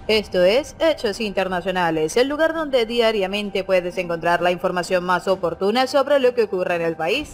Esto es Hechos Internacionales, el lugar donde diariamente puedes encontrar la información más oportuna sobre lo que ocurre en el país.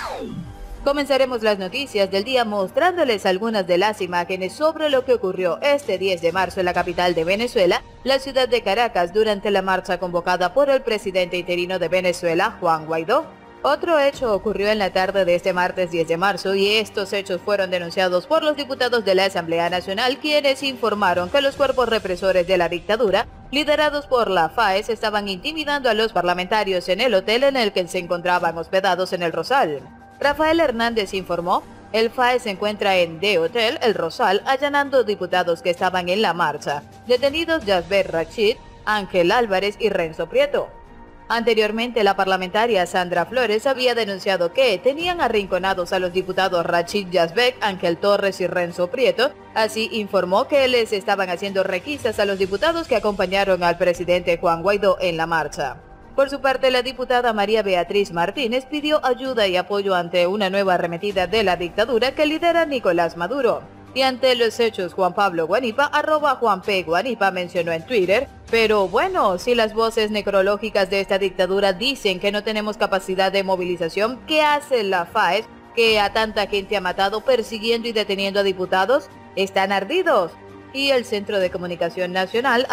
Comenzaremos las noticias del día mostrándoles algunas de las imágenes sobre lo que ocurrió este 10 de marzo en la capital de Venezuela, la ciudad de Caracas, durante la marcha convocada por el presidente interino de Venezuela, Juan Guaidó. Otro hecho ocurrió en la tarde de este martes 10 de marzo y estos hechos fueron denunciados por los diputados de la Asamblea Nacional, quienes informaron que los cuerpos represores de la dictadura, liderados por la FAES, estaban intimidando a los parlamentarios en el hotel en el que se encontraban hospedados en el Rosal. Rafael Hernández informó, el FAES se encuentra en The Hotel El Rosal allanando diputados que estaban en la marcha, detenidos Yazbek Rachid, Ángel Álvarez y Renzo Prieto. Anteriormente, la parlamentaria Sandra Flores había denunciado que tenían arrinconados a los diputados Rachid Yazbek, Ángel Torres y Renzo Prieto. Así informó que les estaban haciendo requisas a los diputados que acompañaron al presidente Juan Guaidó en la marcha. Por su parte, la diputada María Beatriz Martínez pidió ayuda y apoyo ante una nueva arremetida de la dictadura que lidera Nicolás Maduro. Y ante los hechos, Juan Pablo Guanipa, @JuanP Guanipa, mencionó en Twitter: pero bueno, si las voces necrológicas de esta dictadura dicen que no tenemos capacidad de movilización, ¿qué hace la FAES, que a tanta gente ha matado persiguiendo y deteniendo a diputados? Están ardidos. Y el Centro de Comunicación Nacional,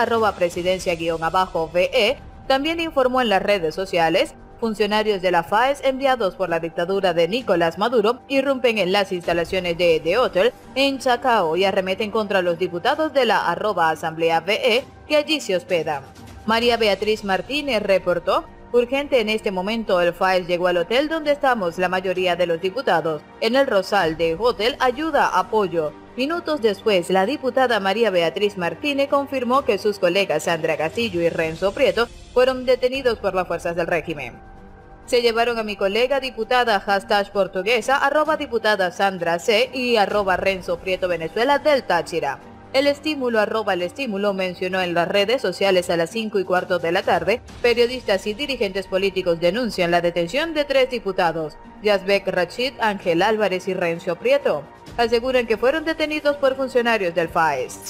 @presidencia_VE, también informó en las redes sociales: funcionarios de la FAES enviados por la dictadura de Nicolás Maduro irrumpen en las instalaciones de The Hotel en Chacao y arremeten contra los diputados de la @AsambleaVE que allí se hospedan. María Beatriz Martínez reportó: urgente en este momento, el FAES llegó al hotel donde estamos la mayoría de los diputados, en el Rosal de Hotel, ayuda, apoyo. Minutos después, la diputada María Beatriz Martínez confirmó que sus colegas Sandra Castillo y Renzo Prieto fueron detenidos por las fuerzas del régimen. Se llevaron a mi colega diputada #portuguesa, @diputada Sandra C y @Renzo Prieto Venezuela del Táchira. El estímulo mencionó en las redes sociales a las 5:15 de la tarde, periodistas y dirigentes políticos denuncian la detención de 3 diputados, Yazbek Rachid, Ángel Álvarez y Renzo Prieto. Aseguran que fueron detenidos por funcionarios del FAES.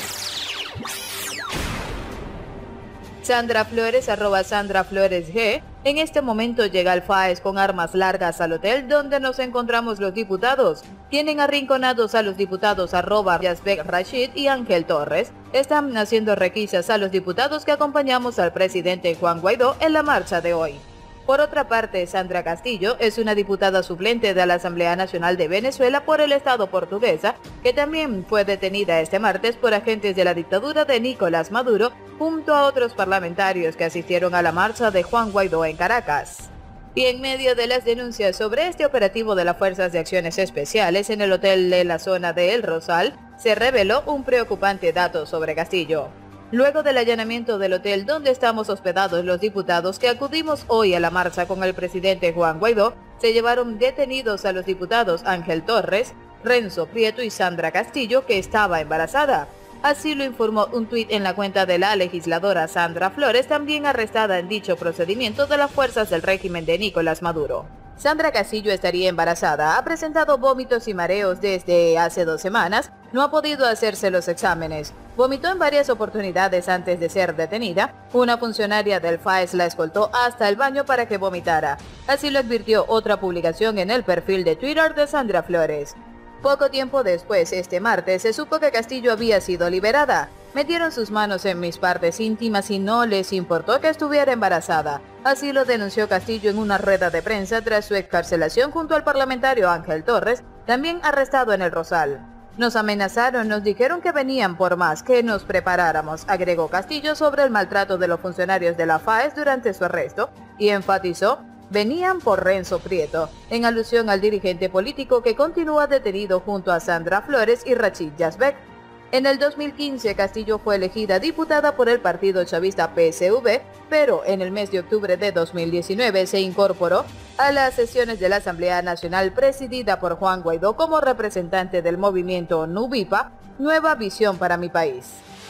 Sandra Flores, @SandraFloresG, en este momento llega el FAES con armas largas al hotel donde nos encontramos los diputados. Tienen arrinconados a los diputados @Yazbek Rachid y Ángel Torres. Están haciendo requisas a los diputados que acompañamos al presidente Juan Guaidó en la marcha de hoy. Por otra parte, Sandra Castillo es una diputada suplente de la Asamblea Nacional de Venezuela por el Estado portuguesa, que también fue detenida este martes por agentes de la dictadura de Nicolás Maduro, junto a otros parlamentarios que asistieron a la marcha de Juan Guaidó en Caracas. Y en medio de las denuncias sobre este operativo de las Fuerzas de Acciones Especiales en el hotel de la zona de El Rosal, se reveló un preocupante dato sobre Castillo. Luego del allanamiento del hotel donde estamos hospedados los diputados que acudimos hoy a la marcha con el presidente Juan Guaidó, se llevaron detenidos a los diputados Ángel Torres, Renzo Prieto y Sandra Castillo, que estaba embarazada. Así lo informó un tuit en la cuenta de la legisladora Sandra Flores, también arrestada en dicho procedimiento de las fuerzas del régimen de Nicolás Maduro. Sandra Castillo estaría embarazada, ha presentado vómitos y mareos desde hace 2 semanas, no ha podido hacerse los exámenes. Vomitó en varias oportunidades antes de ser detenida. Una funcionaria del FAES la escoltó hasta el baño para que vomitara. Así lo advirtió otra publicación en el perfil de Twitter de Sandra Flores. Poco tiempo después, este martes, se supo que Castillo había sido liberada. Metieron sus manos en mis partes íntimas y no les importó que estuviera embarazada. Así lo denunció Castillo en una rueda de prensa tras su excarcelación junto al parlamentario Ángel Torres, también arrestado en El Rosal. Nos amenazaron, nos dijeron que venían por más, que nos preparáramos, agregó Castillo sobre el maltrato de los funcionarios de la FAES durante su arresto, y enfatizó: venían por Renzo Prieto, en alusión al dirigente político que continúa detenido junto a Sandra Flores y Rachid Yazbek. En el 2015, Castillo fue elegida diputada por el partido chavista PSV, pero en el mes de octubre de 2019 se incorporó a las sesiones de la Asamblea Nacional presidida por Juan Guaidó como representante del movimiento NUVIPA, Nueva Visión para mi País.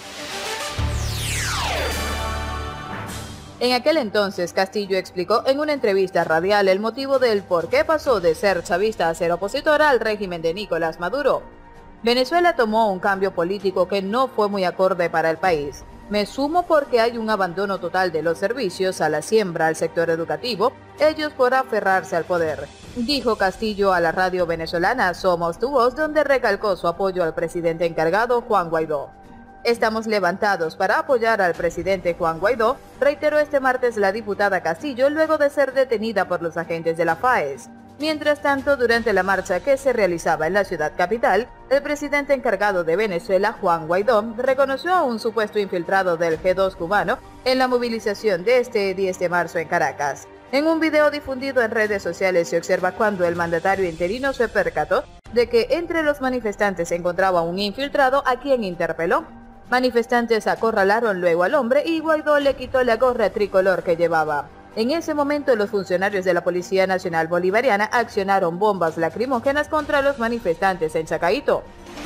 En aquel entonces, Castillo explicó en una entrevista radial el motivo del por qué pasó de ser chavista a ser opositora al régimen de Nicolás Maduro. Venezuela tomó un cambio político que no fue muy acorde para el país. Me sumo porque hay un abandono total de los servicios, a la siembra, al sector educativo, ellos por aferrarse al poder, dijo Castillo a la radio venezolana Somos Tu Voz, donde recalcó su apoyo al presidente encargado Juan Guaidó. Estamos levantados para apoyar al presidente Juan Guaidó, reiteró este martes la diputada Castillo luego de ser detenida por los agentes de la FAES. Mientras tanto, durante la marcha que se realizaba en la ciudad capital, el presidente encargado de Venezuela, Juan Guaidó, reconoció a un supuesto infiltrado del G2 cubano en la movilización de este 10 de marzo en Caracas. En un video difundido en redes sociales se observa cuando el mandatario interino se percató de que entre los manifestantes se encontraba un infiltrado a quien interpeló. Manifestantes acorralaron luego al hombre y Guaidó le quitó la gorra tricolor que llevaba. En ese momento, los funcionarios de la Policía Nacional Bolivariana accionaron bombas lacrimógenas contra los manifestantes en Chacaito.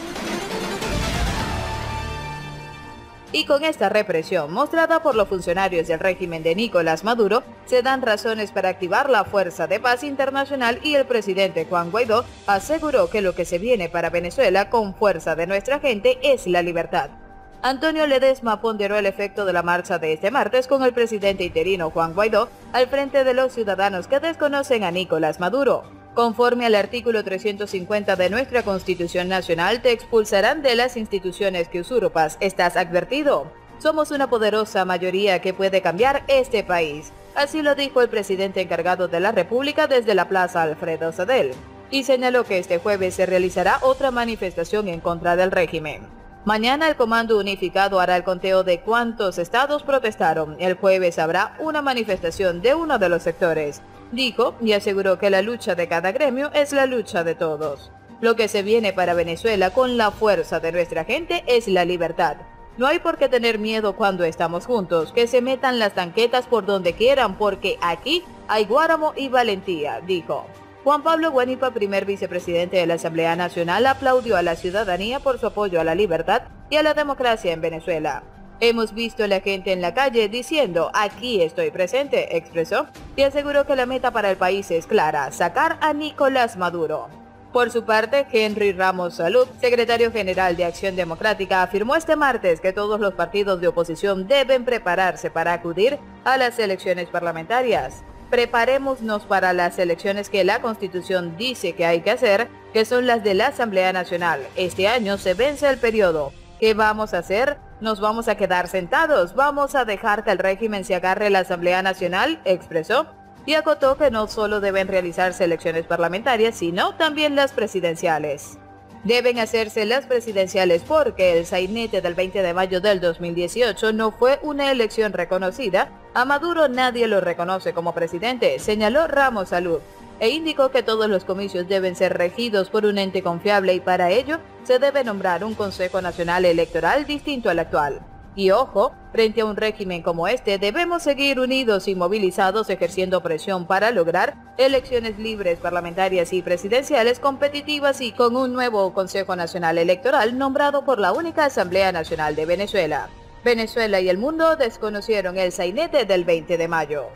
Y con esta represión mostrada por los funcionarios del régimen de Nicolás Maduro, se dan razones para activar la Fuerza de Paz Internacional y el presidente Juan Guaidó aseguró que lo que se viene para Venezuela con fuerza de nuestra gente es la libertad. Antonio Ledesma ponderó el efecto de la marcha de este martes con el presidente interino Juan Guaidó al frente de los ciudadanos que desconocen a Nicolás Maduro. Conforme al artículo 350 de nuestra Constitución Nacional, te expulsarán de las instituciones que usurpas. ¿Estás advertido? Somos una poderosa mayoría que puede cambiar este país. Así lo dijo el presidente encargado de la República desde la Plaza Alfredo Sadel. Y señaló que este jueves se realizará otra manifestación en contra del régimen. Mañana el Comando Unificado hará el conteo de cuántos estados protestaron. El jueves habrá una manifestación de uno de los sectores, dijo, y aseguró que la lucha de cada gremio es la lucha de todos. Lo que se viene para Venezuela con la fuerza de nuestra gente es la libertad. No hay por qué tener miedo cuando estamos juntos, que se metan las tanquetas por donde quieran porque aquí hay guáramo y valentía, dijo. Juan Pablo Guanipa, primer vicepresidente de la Asamblea Nacional, aplaudió a la ciudadanía por su apoyo a la libertad y a la democracia en Venezuela. Hemos visto a la gente en la calle diciendo, aquí estoy presente, expresó, y aseguró que la meta para el país es clara, sacar a Nicolás Maduro. Por su parte, Henry Ramos Salud, secretario general de Acción Democrática, afirmó este martes que todos los partidos de oposición deben prepararse para acudir a las elecciones parlamentarias. Preparémonos para las elecciones que la Constitución dice que hay que hacer, que son las de la Asamblea Nacional. Este año se vence el periodo. ¿Qué vamos a hacer? ¿Nos vamos a quedar sentados? ¿Vamos a dejar que el régimen se agarre a la Asamblea Nacional?, expresó. Y acotó que no solo deben realizarse elecciones parlamentarias, sino también las presidenciales. Deben hacerse las presidenciales porque el sainete del 20 de mayo del 2018 no fue una elección reconocida. A Maduro nadie lo reconoce como presidente, señaló Ramos Salud, e indicó que todos los comicios deben ser regidos por un ente confiable y para ello se debe nombrar un Consejo Nacional Electoral distinto al actual. Y ojo, frente a un régimen como este debemos seguir unidos y movilizados ejerciendo presión para lograr elecciones libres, parlamentarias y presidenciales competitivas y con un nuevo Consejo Nacional Electoral nombrado por la única Asamblea Nacional de Venezuela. Venezuela y el mundo desconocieron el sainete del 20 de mayo.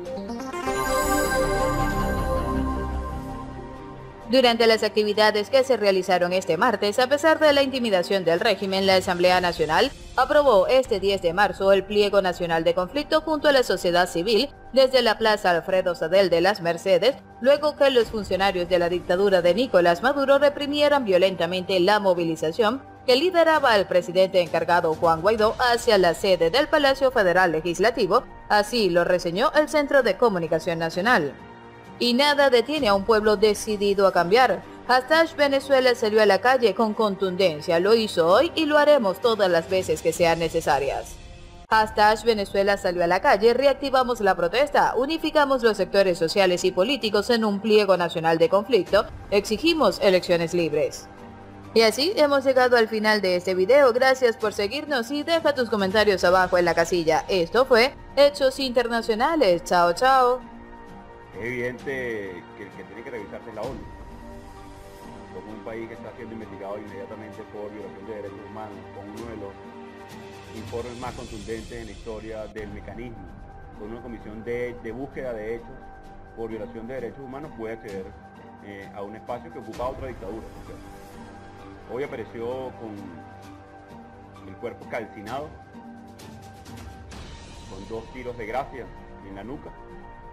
Durante las actividades que se realizaron este martes, a pesar de la intimidación del régimen, la Asamblea Nacional aprobó este 10 de marzo el Pliego Nacional de Conflicto junto a la sociedad civil desde la Plaza Alfredo Sadel de las Mercedes, luego que los funcionarios de la dictadura de Nicolás Maduro reprimieran violentamente la movilización que lideraba el presidente encargado Juan Guaidó hacia la sede del Palacio Federal Legislativo, así lo reseñó el Centro de Comunicación Nacional. Y nada detiene a un pueblo decidido a cambiar. #Venezuela salió a la calle con contundencia, lo hizo hoy y lo haremos todas las veces que sean necesarias. #Venezuela salió a la calle, reactivamos la protesta, unificamos los sectores sociales y políticos en un pliego nacional de conflicto, exigimos elecciones libres. Y así hemos llegado al final de este video, gracias por seguirnos y deja tus comentarios abajo en la casilla. Esto fue Hechos Internacionales, chao chao. Es evidente que el que tiene que revisarse es la ONU, como un país que está siendo investigado inmediatamente por violación de derechos humanos, con uno de los informes más contundentes en la historia del mecanismo, con una comisión de búsqueda de hechos por violación de derechos humanos puede acceder a un espacio que ocupa otra dictadura, ¿cierto? Hoy apareció con el cuerpo calcinado, con 2 tiros de gracia en la nuca,